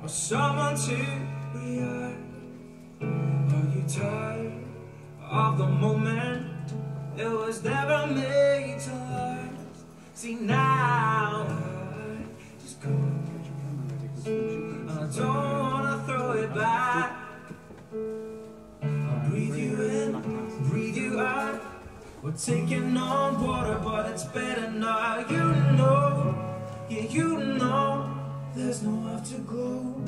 or someone to be heard? Are you tired of the moment? It was never made to last. See now, I just can't. I don't wanna throw it back. I'll breathe you in, breathe you out. We're taking on water, but it's better now. You know, yeah, you know, there's no afterglow.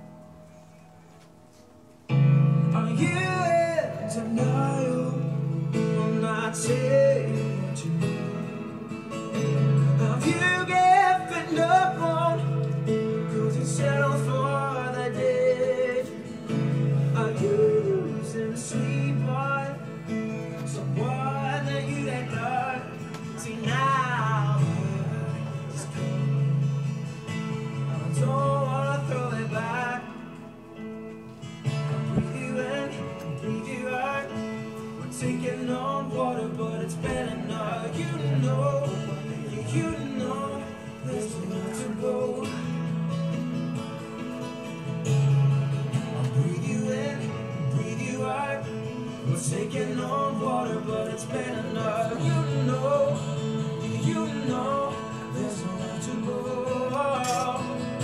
Are you in denial? I'm not saying what you know. Have you given up on? Cause you settled for the day. Are you losing sleep on someone that you let go? See now, I just can't. I don't wanna throw it back. I'll breathe you in, breathe you out. We're taking on water, but it's better now. You know, you know, there's nowhere to go. I'll breathe you in, breathe you out. We're taking on water, but it's better now. You know, there's nowhere to go.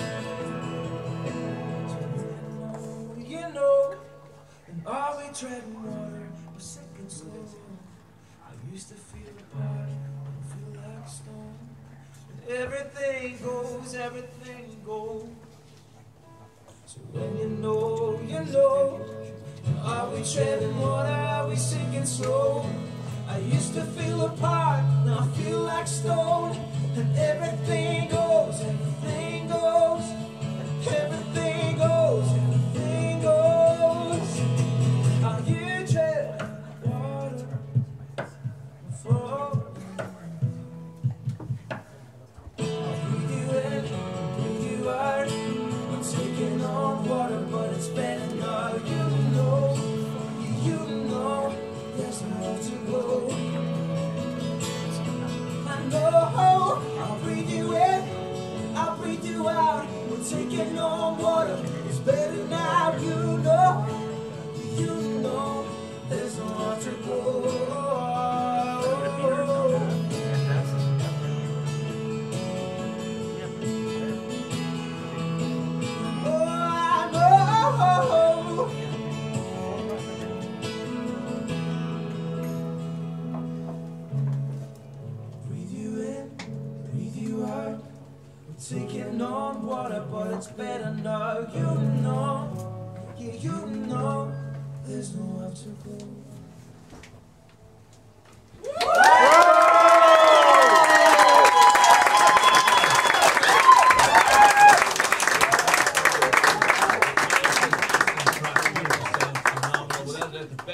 You know, and are we treading water? We're sinking slow. I used to feel apart, I feel like stone. And everything goes, everything goes. So when you know, are we treading water, are we sinking slow? I used to feel apart, now I feel like stone. And everything goes, everything goes. Everything goes, everything goes. Are you treading water? Flow. I'll breathe you in, breathe you out. I'm taking on water, but it's better now. You know, there's nowhere to go. I know, I'll breathe you in, I'll breathe you out. We're taking on water, it's better now. You know, there's nowhere to go. Taking on water, but it's better now. You know, yeah, you know, there's nowhere to go.